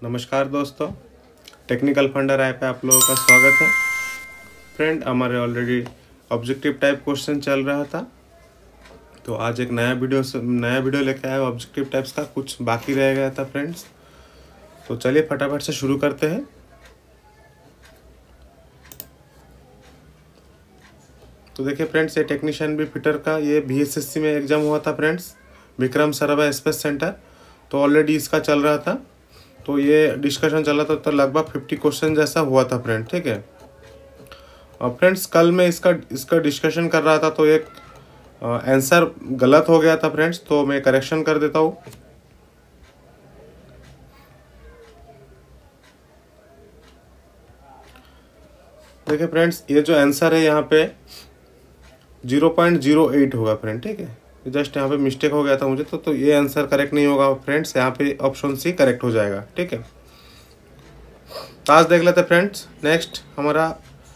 नमस्कार दोस्तों, technical funder app पे आप लोगों का स्वागत है। फ्रेंड, हमारे ऑलरेडी ऑब्जेक्टिव टाइप क्वेश्चन चल रहा था, तो आज एक नया वीडियो लेके आया। ऑब्जेक्टिव टाइप्स का कुछ बाकी रह गया था फ्रेंड्स, तो चलिए फटाफट से शुरू करते हैं। तो देखिए फ्रेंड्स, ये टेक्नीशियन बी फिटर का ये VSSC में एग्जाम हुआ था friends, Vikram Sarabhai space centre. तो ऑलरेडी इसका चल रहा था, तो ये डिस्कशन चला था, तो लगभग 50 क्वेश्चन जैसा हुआ था फ्रेंड। ठीक है, और फ्रेंड्स कल मैं इसका डिस्कशन कर रहा था, तो एक आंसर गलत हो गया था फ्रेंड्स, तो मैं करेक्शन कर देता हूँ। देखिए फ्रेंड्स, ये जो आंसर है यहाँ पे 0.08 होगा फ्रेंड। ठीक है, जस्ट यहाँ पे मिस्टेक हो गया था मुझे, तो ये आंसर करेक्ट नहीं होगा फ्रेंड्स, यहाँ पे ऑप्शन सी करेक्ट हो जाएगा। ठीक है, तो आज देख लेते फ्रेंड्स। नेक्स्ट हमारा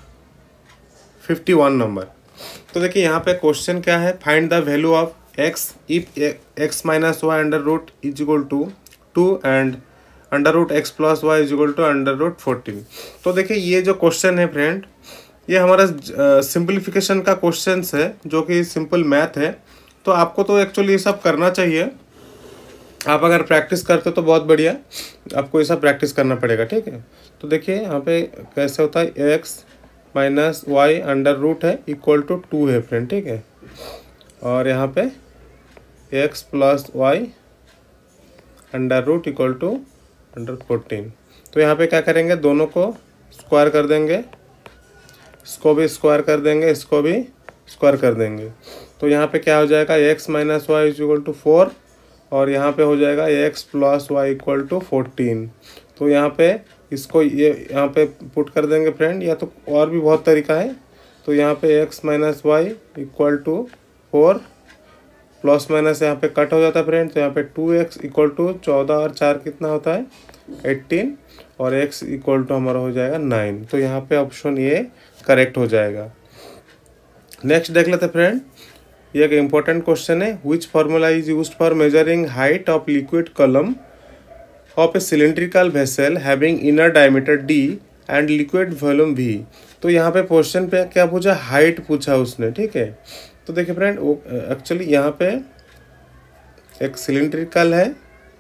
51 नंबर। तो देखिए यहाँ पे क्वेश्चन क्या है, find the value of x if x minus y under root is equal to 2 and under root x plus y is equal to under root 14। तो देखिए ये जो क्वेश्चन है फ्रेंड, ये हमारा सिंप्लीफिकेशन का क्वेश्चन है, जो कि सिंपल मैथ है। तो आपको तो एक्चुअली ये सब करना चाहिए। आप अगर प्रैक्टिस करते तो बहुत बढ़िया, आपको ये सब प्रैक्टिस करना पड़ेगा। ठीक है, तो देखिए यहाँ पे कैसे होता है, x minus y under root है इक्वल टू 2 है फ्रेंड। ठीक है, और यहाँ पे x plus y under root equal to under 14। तो यहाँ पे क्या करेंगे, दोनों को स्क्वायर कर देंगे, इसको भी स्क्वायर कर देंगे, इसको भी स्क्वायर कर देंगे। तो यहाँ पे क्या हो जाएगा, x minus y is equal to 4, और यहाँ पे हो जाएगा x plus y equal to 14। तो यहाँ पे इसको ये यहाँ पे पुट कर देंगे फ्रेंड, या तो और भी बहुत तरीका है। तो यहाँ पे x minus y equal to 4, plus minus यहाँ पे कट हो जाता है फ्रेंड। तो यहाँ पे 2x इक्वल टू 14 और 4 कितना होता है 18, और x इक्वल टू हमारा हो जाएगा 9। तो यहाँ पे ऑप्शन ये करेक्ट हो जाएगा। नेक्स्ट देख लेते फ्रेंड, ये एक इम्पोर्टेंट क्वेश्चन है। Which formula is used for measuring height of liquid column of a cylindrical vessel having inner diameter d and liquid volume v। तो यहाँ पे क्वेश्चन पे क्या पूछा, हाइट पूछा उसने। ठीक है, तो देखिए फ्रेंड, वो एक्चुअली यहाँ पे एक सिलेंड्रिकल है,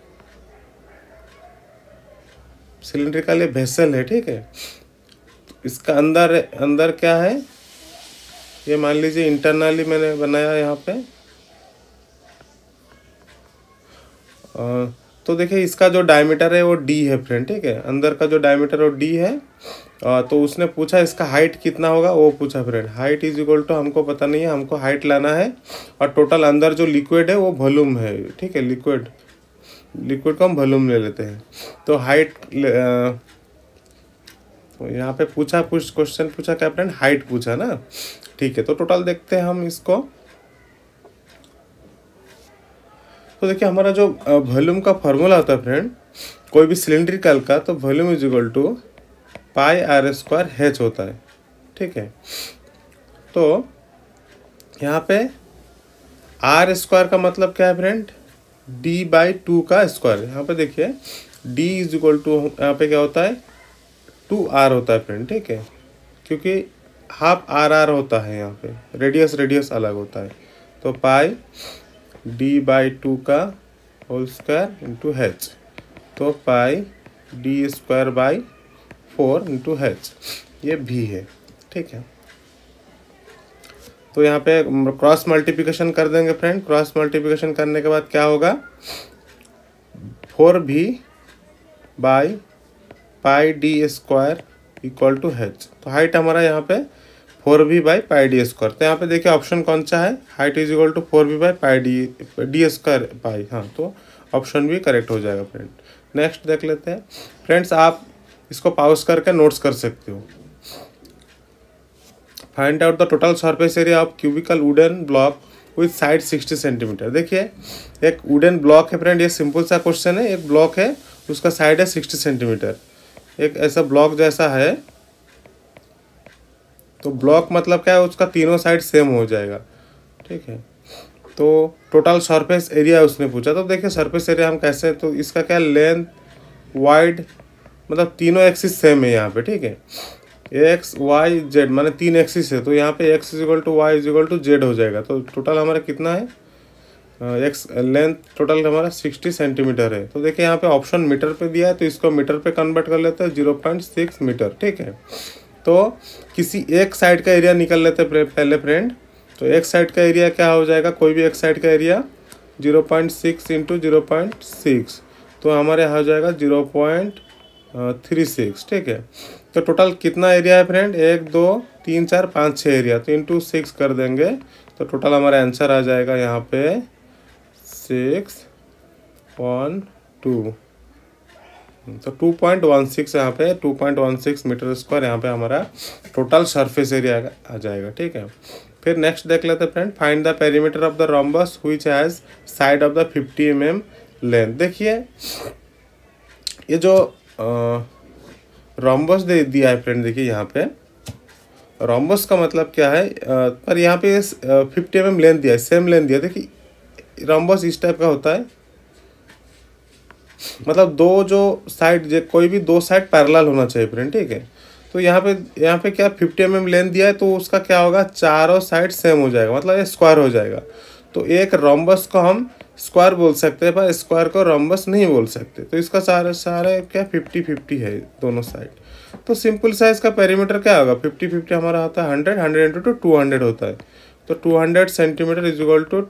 सिलेंड्रिकल ये वेसल है। ठीक है, इसका अंदर क्या है, ये मान लीजिए इंटरनली मैंने बनाया यहाँ पे। तो देखिए इसका जो डायमीटर है वो d है फ्रेंड। ठीक है, अंदर का जो डायमीटर वो d है। तो उसने पूछा इसका हाइट कितना होगा, वो पूछा friend. Height is equal to हमको पता नहीं है, हमको हाइट लाना है, और टोटल अंदर जो लिक्विड है वो वॉल्यूम है। ठीक है, लिक्विड को हम वॉल्यूम ले लेते हैं। तो हाइट तो यहाँ पे कुछ क्वेश्चन पूछा क्या फ्रेंड, हाइट पूछा ना। ठीक है, तो टोटल देखते हैं हम इसको। तो देखिए हमारा जो वॉल्यूम का फॉर्मूला होता है फ्रेंड, कोई भी सिलेंड्रिकल का, तो volume is equal to pi r square h होता है। ठीक है, तो यहाँ पे आर स्क्वायर का मतलब क्या है फ्रेंड, d/2 का स्क्वायर। यहाँ पे देखिए d इज इक्वल टू यहाँ पे क्या होता है 2r होता है फ्रेंड। ठीक है, क्योंकि हाफ r होता है, यहाँ पे रेडियस अलग होता है। तो पाई d/2 का होल स्क्वायर इंटू h, तो पाई d²/4 इंटू h, ये भी है। ठीक है, तो यहाँ पे क्रॉस मल्टीप्लिकेशन कर देंगे फ्रेंड। क्रॉस मल्टीप्लिकेशन करने के बाद क्या होगा, 4v/πd² इक्वल टू h। तो हाइट हमारा यहाँ पे 4v/πd²। तो यहाँ पे देखिए ऑप्शन कौन सा है, height is equal to 4v/πd²। हाँ, तो ऑप्शन भी करेक्ट हो जाएगा फ्रेंड। नेक्स्ट देख लेते हैं फ्रेंड्स, आप इसको पॉज करके नोट्स कर सकते हो। Find out the total surface area of cubical wooden block with side 60 centimetre. देखिए एक वुडन ब्लॉक है फ्रेंड, ये सिंपल सा क्वेश्चन है। एक ब्लॉक है, उसका साइड है 60 सेंटीमीटर। एक ऐसा ब्लॉक जैसा है, तो ब्लॉक मतलब क्या है, उसका तीनों साइड सेम हो जाएगा। ठीक है, तो टोटल सरफेस एरिया उसने पूछा। तो देखिए सरफेस एरिया हम कैसे, तो इसका क्या लेंथ वाइड मतलब तीनों एक्सिस सेम है यहाँ पे, ठीक है। एक्स वाई जेड माने 3 एक्सिस है, तो यहाँ पे x is equal to y is equal to z हो जाएगा। तो टोटल हमारा कितना है, एक्स लेंथ टोटल हमारा 60 सेंटीमीटर है। तो देखिए यहाँ पे ऑप्शन मीटर पे दिया है, तो इसको मीटर पे कन्वर्ट कर लेते हैं 0.6 मीटर, ठीक है। तो किसी एक साइड का एरिया निकल लेते हैं पहले फ्रेंड। तो एक साइड का एरिया क्या हो जाएगा, कोई भी एक साइड का एरिया 0.6 इंटू 0.6, तो हमारे यहाँ हो जाएगा 0.36, ठीक है। तो टोटल कितना एरिया है फ्रेंड, 1 2 3 4 5 6 एरिया, तो इंटू 6 कर देंगे तो टोटल हमारा आंसर आ जाएगा यहाँ पे 6.2। तो 2.16 यहाँ पे 2.16 मीटर स्क्वायर यहाँ पे हमारा टोटल सरफेस एरिया आ जाएगा, ठीक है। फिर नेक्स्ट देख लेते हैं friend, find the perimeter of the rhombus which has side of the 50 mm length. देखिए ये जो रोम्बस दे दिया है फ्रेंड, देखिए यहाँ पे रोम्बस का मतलब क्या है, पर यहाँ पे 50 mm लेंथ दिया है, सेम लेंथ दिया है। देखिए रोम्बस इस टाइप का होता है, मतलब दो जो साइड, कोई भी दो साइड पैरेलल होना चाहिए फ्रेंड, ठीक है। तो यहाँ पे क्या 50 mm लेंथ दिया है, तो उसका क्या होगा, चारों साइड सेम हो जाएगा, मतलब ये स्क्वायर हो जाएगा। तो एक रोम्बस को हम स्क्वायर बोल सकते हैं, पर स्क्वायर को रोम्बस नहीं बोल सकते। तो इसका सारे क्या 50-50 है दोनों साइड। तो सिंपल सा इसका पेरीमीटर क्या होगा, 50-50 हमारा होता है 100 इंटू 200 होता है। तो 200 centimetre is equal to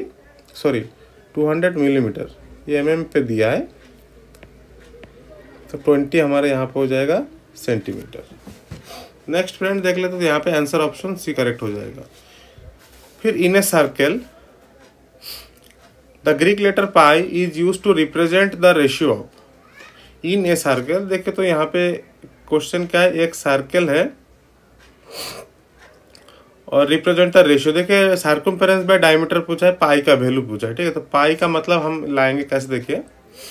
200 millimetre, ये mm पे दिया है, तो 20 हमारे यहाँ पे हो जाएगा सेंटीमीटर। नेक्स्ट फ्रेंड देख लेते, तो यहाँ पे आंसर ऑप्शन सी करेक्ट हो जाएगा। फिर in a circle the Greek letter pi is use to represent the ratio of, in a circle. देखिए तो यहाँ पे क्वेश्चन क्या है, एक सर्कल है और रिप्रेजेंट द रेशियो। देखिए सर्कमफेरेंस बाय डायमीटर पूछा है, पाई का वैल्यू पूछा है, ठीक है। तो पाई का मतलब हम लाएंगे कैसे, देखिए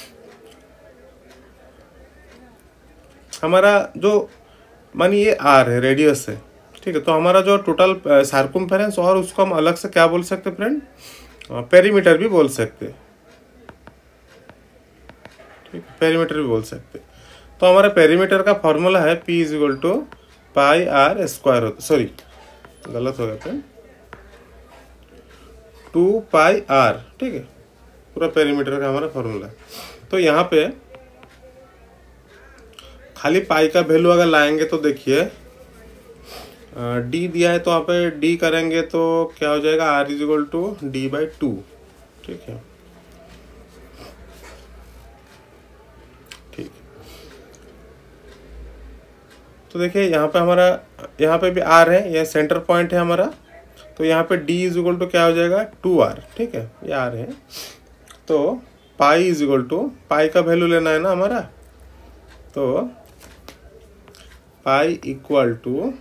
हमारा जो मानिए ये आर है, रेडियस है, ठीक है। तो हमारा जो टोटल सर्कमफेरेंस, और उसको हम अलग से क्या बोल सकते फ्रेंड, पेरीमीटर भी बोल सकते, ठीक है, पेरीमीटर भी बोल सकते। तो हमारा पेरीमीटर का फॉर्मूला है P is equal to pi r square होता, सॉरी गलत हो गया फ्रेंड, 2 पाई आर, ठीक है, पूरा पेरीमीटर का हमारा फॉर्मूला है। तो यहाँ पे खाली पाई का वैल्यू अगर लाएंगे तो देखिए डी दिया है, तो यहाँ पे डी करेंगे तो क्या हो जाएगा, are is equal to D/2, ठीक है, ठीक। तो देखिए यहाँ पे हमारा, यहाँ पे भी आर है, यह सेंटर पॉइंट है हमारा। तो यहाँ पे डी इज इक्वल टू क्या हो जाएगा, 2r, ठीक है, ये आर है। तो pi is equal to, pi का वैल्यू लेना है ना हमारा, तो pi equal to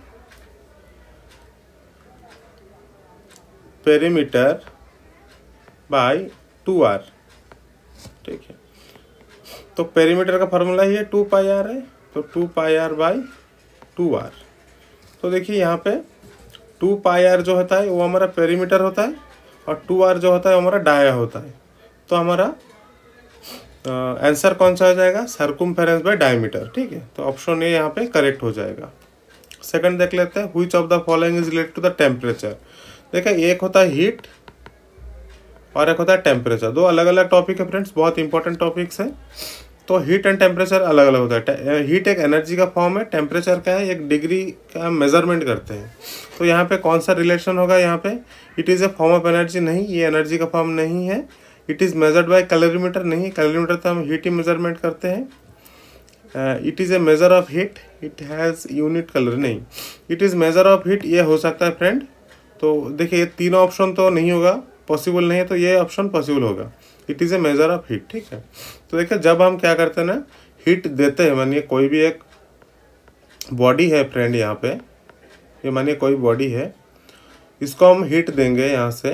perimeter by 2r, ठीक है। तो पेरीमीटर का फॉर्मूला ही है 2 पाई आर है, तो 2 पाई आर बाई 2r। तो देखिए यहाँ पे 2 पाई आर जो होता है वो हमारा पेरीमीटर होता है, और 2r जो होता है वो हमारा डाया होता है। तो हमारा आंसर कौन सा हो जाएगा, सर्कमफेरेंस बाय डायमीटर, ठीक है। तो ऑप्शन ए यहाँ पे करेक्ट हो जाएगा। सेकंड देख लेते हैं, which of the following is related to the temperature. देखिए एक होता है हीट और एक होता है टेम्परेचर, दो अलग अलग टॉपिक है फ्रेंड्स, बहुत इंपॉर्टेंट टॉपिक्स है। तो हीट एंड टेम्परेचर अलग अलग होता है। हीट एक एनर्जी का फॉर्म है, टेम्परेचर क्या है, एक डिग्री का मेजरमेंट करते हैं। तो यहाँ पे कौन सा रिलेशन होगा, यहाँ पे it is a form of energy, नहीं, ये एनर्जी का फॉर्म नहीं है। It is measured by calorimeter, नहीं, कैलोरीमीटर तो हम हीट ही मेजरमेंट करते हैं। It is a measure of heat, it has unit colour, नहीं, it is measure of heat, ये हो सकता है फ्रेंड। तो देखिए ये तीनों ऑप्शन तो नहीं होगा, पॉसिबल नहीं है, तो ये ऑप्शन पॉसिबल होगा, it is a measure of heat, ठीक है। तो देखिए जब हम क्या करते हैं ना, हीट देते हैं, मानिए कोई भी एक बॉडी है फ्रेंड, यहाँ पे ये मानिए कोई बॉडी है, इसको हम हीट देंगे, यहाँ से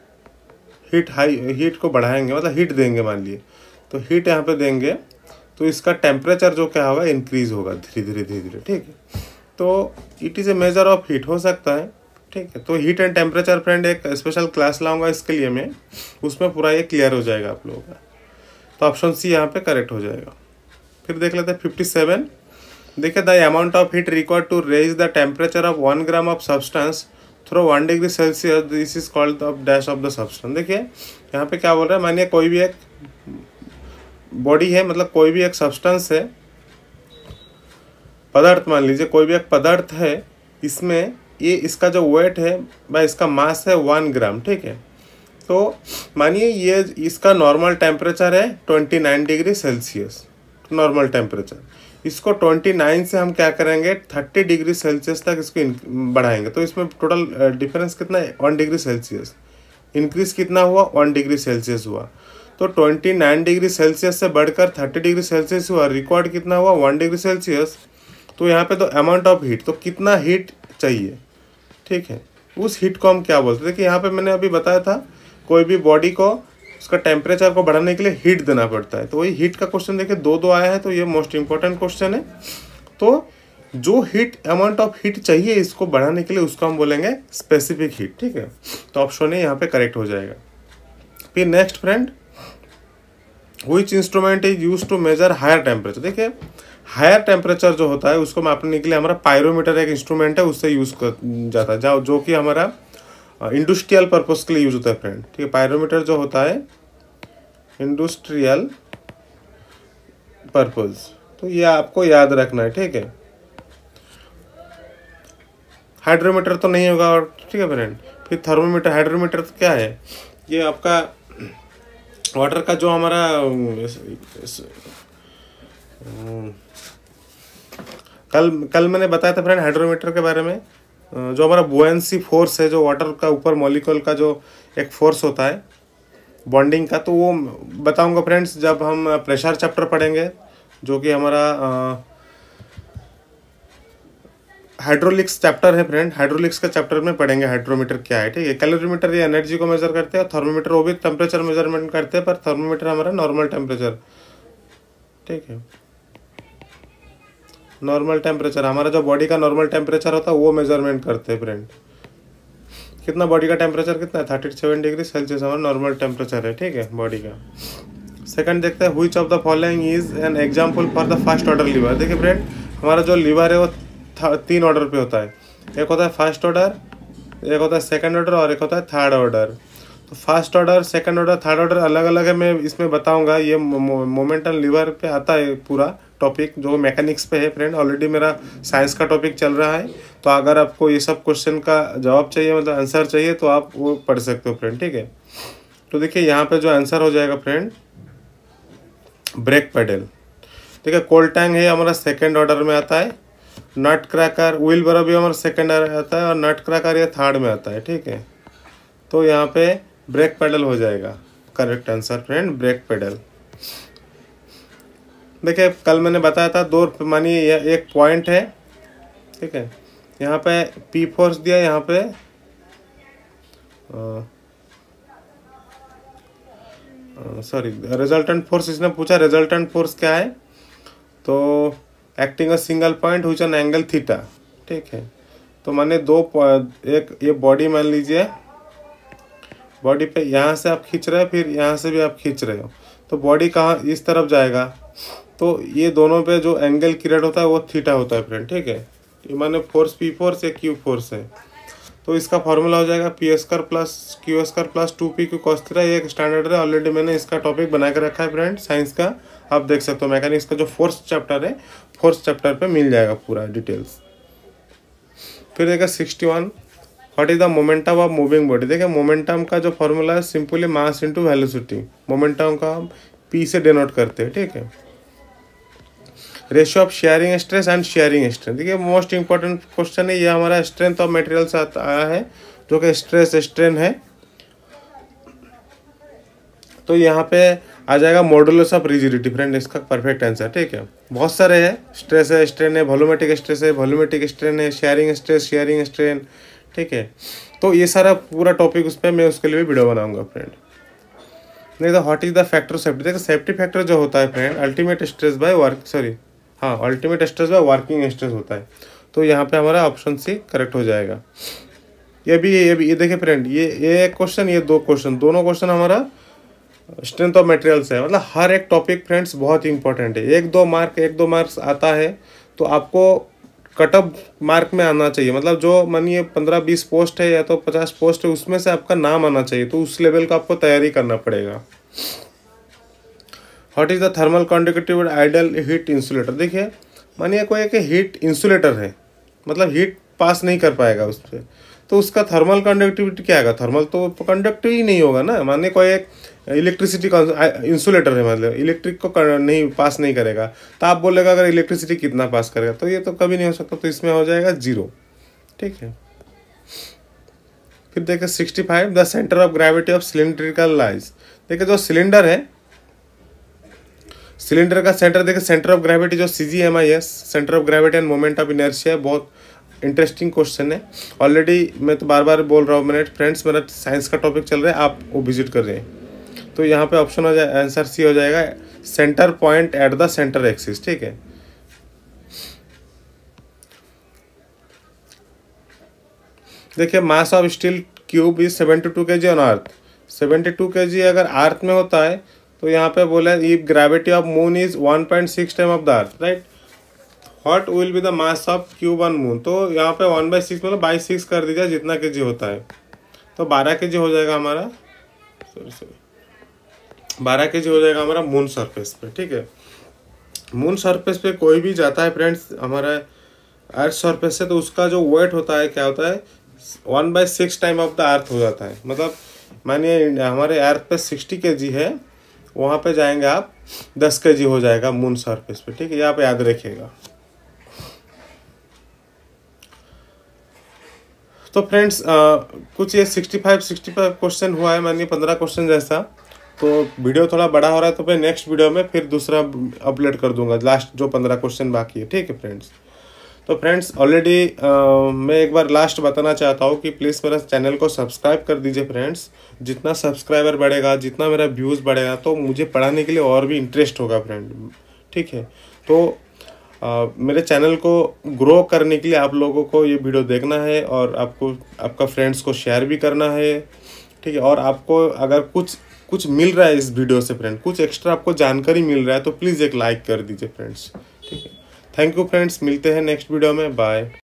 हीट को बढ़ाएंगे, मतलब हीट देंगे मान लिए, तो हीट यहाँ पे देंगे, तो इसका टेम्परेचर जो क्या होगा, इंक्रीज होगा धीरे धीरे, ठीक है। तो it is a measure of heat हो सकता है, ठीक है। तो हीट एंड टेम्परेचर फ्रेंड एक स्पेशल क्लास लाऊंगा इसके लिए मैं, उसमें पूरा ये क्लियर हो जाएगा आप लोगों का। तो ऑप्शन सी यहाँ पे करेक्ट हो जाएगा। फिर देख लेते हैं 57। देखिए, the amount of heat required to raise the temperature of 1 gram of substance through 1 degree Celsius, this is called the dash of the substance. देखिए यहाँ पे क्या बोल रहा है, मानिए कोई भी एक बॉडी है, मतलब कोई भी एक सब्सटेंस है, पदार्थ मान लीजिए कोई भी एक पदार्थ है, इसमें ये इसका जो वेट है भाई, इसका मास है 1 ग्राम, ठीक है। तो मानिए ये इसका नॉर्मल टेम्परेचर है 29 डिग्री सेल्सियस, नॉर्मल टेम्परेचर। इसको 29 से हम क्या करेंगे 30 डिग्री सेल्सियस तक इसको बढ़ाएंगे। तो इसमें टोटल डिफरेंस कितना है 1 डिग्री सेल्सियस, इंक्रीज कितना हुआ 1 डिग्री सेल्सियस हुआ। तो 29 डिग्री सेल्सियस से बढ़कर 30 डिग्री सेल्सियस हुआ, रिकॉर्ड कितना हुआ 1 डिग्री सेल्सियस। तो यहाँ पे तो अमाउंट ऑफ हीट, तो कितना हीट चाहिए, ठीक है, उस हीट को हम क्या बोलते हैं। देखिए यहाँ पे मैंने अभी बताया था कोई भी बॉडी को उसका टेम्परेचर को बढ़ाने के लिए हीट देना पड़ता है। तो वही हीट का क्वेश्चन देखिए दो आया है, तो ये मोस्ट इंपॉर्टेंट क्वेश्चन है। तो जो हीट अमाउंट ऑफ हीट चाहिए इसको बढ़ाने के लिए उसको हम बोलेंगे स्पेसिफिक हीट, ठीक है। तो ऑप्शन ए यहाँ पे करेक्ट हो जाएगा। फिर next friend, which instrument is use to measure higher temperature. देखिए हायर टेम्परेचर जो होता है उसको मापने के लिए हमारा पायरोमीटर एक इंस्ट्रूमेंट है, उससे यूज कर जाता है, जो कि हमारा इंडस्ट्रियल पर्पस के लिए यूज होता है फ्रेंड, ठीक है। पायरोमीटर जो होता है इंडस्ट्रियल पर्पस, तो ये आपको याद रखना है, ठीक है। हाइड्रोमीटर तो नहीं होगा, और ठीक है फ्रेंड। फिर थर्मोमीटर, हाइड्रोमीटर तो क्या है, ये आपका वाटर का जो हमारा कल मैंने बताया था फ्रेंड हाइड्रोमीटर के बारे में, जो हमारा बुएंसी फोर्स है, जो वाटर का ऊपर मॉलिक्यूल का जो एक फोर्स होता है बॉन्डिंग का, तो वो बताऊंगा फ्रेंड्स जब हम प्रेशर चैप्टर पढ़ेंगे, जो कि हमारा हाइड्रोलिक्स चैप्टर है फ्रेंड। हाइड्रोलिक्स के चैप्टर में पढ़ेंगे हाइड्रोमीटर क्या है, ठीक है। कैलोरीमीटर ये एनर्जी को मेजर करते हैं, और थर्मोमीटर वो भी टेम्परेचर मेजरमेंट करते हैं, पर थर्मोमीटर हमारा नॉर्मल टेम्परेचर, ठीक है। नॉर्मल टेम्परेचर हमारा जो बॉडी का नॉर्मल टेम्परेचर होता है वो मेजरमेंट करते हैं फ्रेंड। कितना बॉडी का टेम्परेचर कितना है 37 डिग्री सेल्सियस हमारा नॉर्मल टेम्परेचर है, ठीक है, बॉडी का। सेकंड देखते हैं, which of the following is an example for the first order lever. देखिए फ्रेंड हमारा जो लीवर है वो 3 ऑर्डर पे होता है, एक होता है फर्स्ट ऑर्डर, एक होता है सेकंड ऑर्डर, और एक होता है थर्ड ऑर्डर। तो first order, second order, third order अलग अलग है, मैं इसमें बताऊंगा। ये मोमेंटम लीवर पे आता है पूरा टॉपिक, जो मैकेनिक्स पे है फ्रेंड। ऑलरेडी मेरा साइंस का टॉपिक चल रहा है, तो अगर आपको ये सब क्वेश्चन का जवाब चाहिए, मतलब आंसर चाहिए, तो आप वो पढ़ सकते हो फ्रेंड, ठीक है। तो देखिए यहाँ पे जो आंसर हो जाएगा फ्रेंड ब्रेक पेडल। देखिए कोल्ड टैंक है हमारा सेकेंड ऑर्डर में आता है, नट क्रैकर, व्हील बरा भी हमारा सेकेंड आता है, और नट क्रैकर ये थर्ड में आता है, ठीक है। तो यहाँ पे ब्रेक पेडल हो जाएगा correct answer friend, brake pedal. देखिए कल मैंने बताया था दो, मानिए एक पॉइंट है, ठीक है, यहाँ पे पी फोर्स दिया, यहाँ पे सॉरी रिजल्टेंट फोर्स इसने पूछा, रिजल्टेंट फोर्स क्या है, तो acting a single point which an angle theta, ठीक है। तो माने एक ये बॉडी मान लीजिए, बॉडी पे यहाँ से आप खींच रहे हो, फिर यहाँ से भी आप खींच रहे हो, तो बॉडी कहाँ इस तरफ जाएगा, तो ये दोनों पे जो एंगल क्रिएट होता है वो थीटा होता है फ्रेंड, ठीक है। ये माने फोर्स पी फोर्स या क्यू फोर्स है, तो इसका फॉर्मूला हो जाएगा p square plus q square plus 2p q cos theta. ये एक स्टैंडर्ड है, ऑलरेडी मैंने इसका टॉपिक बना के रखा है फ्रेंड साइंस का, आप देख सकते हो। मैकेनिक्स का जो फोर्स चैप्टर है, फोर्स चैप्टर पे मिल जाएगा पूरा डिटेल्स। फिर देखा 61, what is the momentum of moving body. देखिए मोमेंटम का जो फॉर्मूला है simply mass into velocity, momentum का हम पी से डिनोट करते हैं, ठीक है। Ratio of shearing stress and shearing strength, देखिए मोस्ट इंपॉर्टेंट क्वेश्चन है ये, हमारा स्ट्रेंथ ऑफ मटेरियल से आया है, जो कि स्ट्रेस स्ट्रेन है। तो यहाँ पे आ जाएगा मॉडुलस ऑफ रिजिडिटी फ्रेंड, इसका परफेक्ट आंसर, ठीक है। बहुत सारे हैं, स्ट्रेस है, स्ट्रेन है, वॉल्यूमेट्रिक स्ट्रेस है, वॉल्यूमेट्रिक स्ट्रेन है, शेयरिंग स्ट्रेस, शेयरिंग स्ट्रेन, ठीक है। तो ये सारा पूरा टॉपिक उस पर मैं उसके लिए भी वीडियो बनाऊंगा फ्रेंड। नहीं तो what is the factor safety, देखो सेफ्टी फैक्टर जो होता है friend ultimate stress by work, sorry हाँ ultimate stress by working stress होता है। तो यहाँ पे हमारा ऑप्शन सी करेक्ट हो जाएगा। ये देखिए फ्रेंड, ये एक क्वेश्चन, ये दो क्वेश्चन, दोनों क्वेश्चन हमारा स्ट्रेंथ ऑफ मटेरियल्स है, मतलब हर एक टॉपिक फ्रेंड्स बहुत ही इंपॉर्टेंट है। एक दो मार्क्स आता है तो आपको कट ऑफ मार्क में आना चाहिए, मतलब जो मानिए 15-20 पोस्ट है या तो 50 पोस्ट है, उसमें से आपका नाम आना चाहिए, तो उस लेवल का आपको तैयारी करना पड़ेगा। What is the thermal conductivity ideal heat insulator. देखिए मानिए कोई एक हीट इंसुलेटर है, मतलब हीट पास नहीं कर पाएगा उस पर, तो उसका थर्मल कंडक्टिविटी क्या आएगा, थर्मल तो कंडक्टिव ही नहीं होगा ना। मानिए कोई एक इलेक्ट्रिसिटी का इंसुलेटर है, मतलब इलेक्ट्रिक को नहीं पास नहीं करेगा, तो आप बोलेगा अगर इलेक्ट्रिसिटी कितना पास करेगा, तो ये तो कभी नहीं हो सकता, तो इसमें हो जाएगा 0। ठीक है, फिर देखिए 65 the centre of gravity of cylindrical lies. देखिए जो सिलेंडर है, सिलेंडर का सेंटर देखिए, सेंटर ऑफ ग्रेविटी जो CGMIS centre of gravity and moment of inertia है, बहुत इंटरेस्टिंग क्वेश्चन है। ऑलरेडी मैं तो बार बार बोल रहा हूँ मैंने फ्रेंड्स, मेरा साइंस का टॉपिक चल रहा है, आप वो विजिट कर रहे हैं। तो यहाँ पे ऑप्शन हो जाए, आंसर सी हो जाएगा, centre point at the centre axis. ठीक है, देखिए mass of steel cube is 72 kg on earth. 72 kg अगर अर्थ में होता है तो यहाँ पे बोला if gravity of moon is 1.6 time of the earth, right, what will be the mass of cube on moon. तो यहाँ पे 1/6 मतलब 6 कर दीजिए जितना kg होता है, तो 12 kg हो जाएगा हमारा, 12 kg हो जाएगा हमारा मून सरफेस पे। ठीक है, मून सरफेस पे कोई भी जाता है फ्रेंड्स हमारा अर्थ सरफेस से, तो उसका जो वेट होता है क्या होता है, 1/6 टाइम ऑफ द अर्थ हो जाता है। मतलब मानिए हमारे अर्थ पे 60 kg है, वहाँ पे जाएंगे आप 10 kg हो जाएगा मून सरफेस पे। ठीक है, ये आप याद रखिएगा। तो फ्रेंड्स कुछ ये 65 क्वेश्चन हुआ है, मानिए 15 क्वेश्चन जैसा। तो वीडियो थोड़ा बड़ा हो रहा है, तो मैं नेक्स्ट वीडियो में फिर दूसरा अपलोड कर दूंगा, लास्ट जो 15 क्वेश्चन बाकी है। ठीक है फ्रेंड्स, तो फ्रेंड्स ऑलरेडी मैं एक बार लास्ट बताना चाहता हूँ कि प्लीज़ मेरा चैनल को सब्सक्राइब कर दीजिए फ्रेंड्स। जितना सब्सक्राइबर बढ़ेगा, जितना मेरा व्यूज़ बढ़ेगा, तो मुझे पढ़ाने के लिए और भी इंटरेस्ट होगा फ्रेंड। ठीक है, तो मेरे चैनल को ग्रो करने के लिए आप लोगों को ये वीडियो देखना है, और आपको आपका फ्रेंड्स को शेयर भी करना है। ठीक है, और आपको अगर कुछ मिल रहा है इस वीडियो से फ्रेंड, कुछ एक्स्ट्रा आपको जानकारी मिल रहा है, तो प्लीज़ एक लाइक कर दीजिए फ्रेंड्स। ठीक है, थैंक यू फ्रेंड्स, मिलते हैं नेक्स्ट वीडियो में, बाय।